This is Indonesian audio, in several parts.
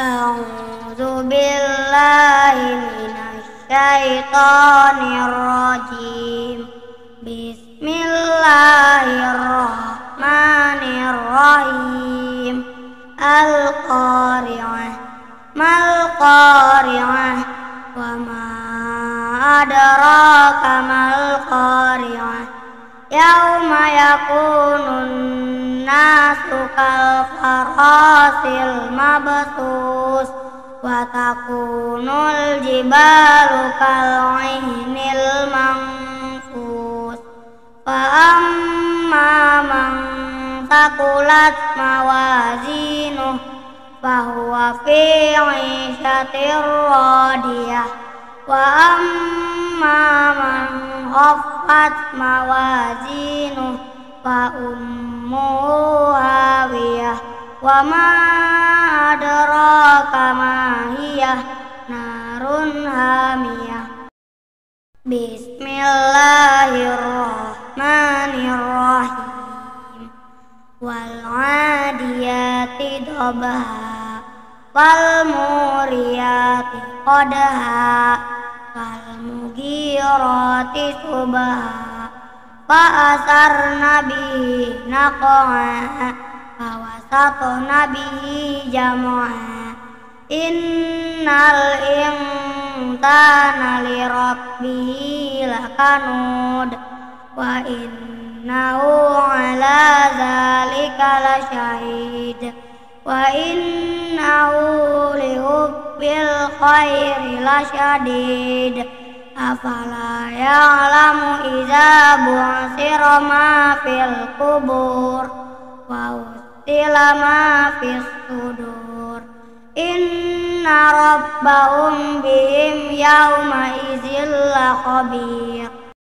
A'udzu billahi minasy syaithanir rajim. Bismillahirrahmanirrahim. Al-Qari'ah mal Qari'ah wa ma adraka mal Qari'ah. Yauma yakunun nasu kal farasil mabthus wa takunul jibalu kal ihnil manfus. Fa amma man taqulat mawazinuh fahuwa fi 'ishatir radiyah. Wa amma man khaffat mawazinuh fa ummuhu hawiyah. Wa ma adraka ma hiyah narun hamiyah. Bismillahirrahmanirrahim. Wal 'adiyati dhabha wal muriyati qadha wal mughirati subha fa asarna bihi naq'a fa wasatna bihi jam'a. Innal insana li rabbihi lakanud wa innahu ala dzalika lasyahid wa innahu li hubbil khairi lasyadid. Afala ya'lamu idza bu'thira ma fil qubur wa utila ma fis sudur. Inna rabbahum bihim yawma idzil lakhabir.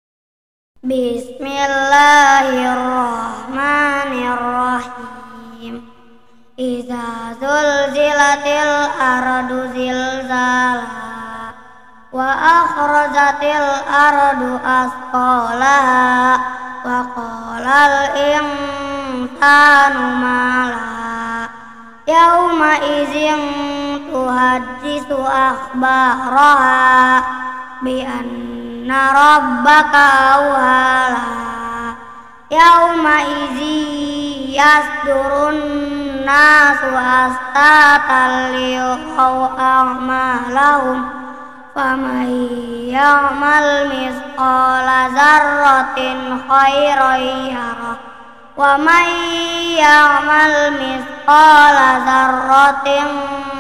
Bismillahirrahmanirrahim. Idza zulzilatil ardu zilzalaha wa akhrajatil ardu asqalaha wa qalal insanu ma laha yauma idzin tuhaddisu akhbaraha bi anna rabbaka awhalaha. Yauma idzi yasdurun nasu astatan liyuraw a'malahum faman ya'mal mithqala dzarratin khairan yarah wa man ya'mal mithqala dzarratin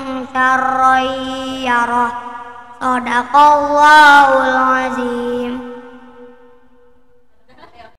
syarran yarah. Shadaqallahul azim.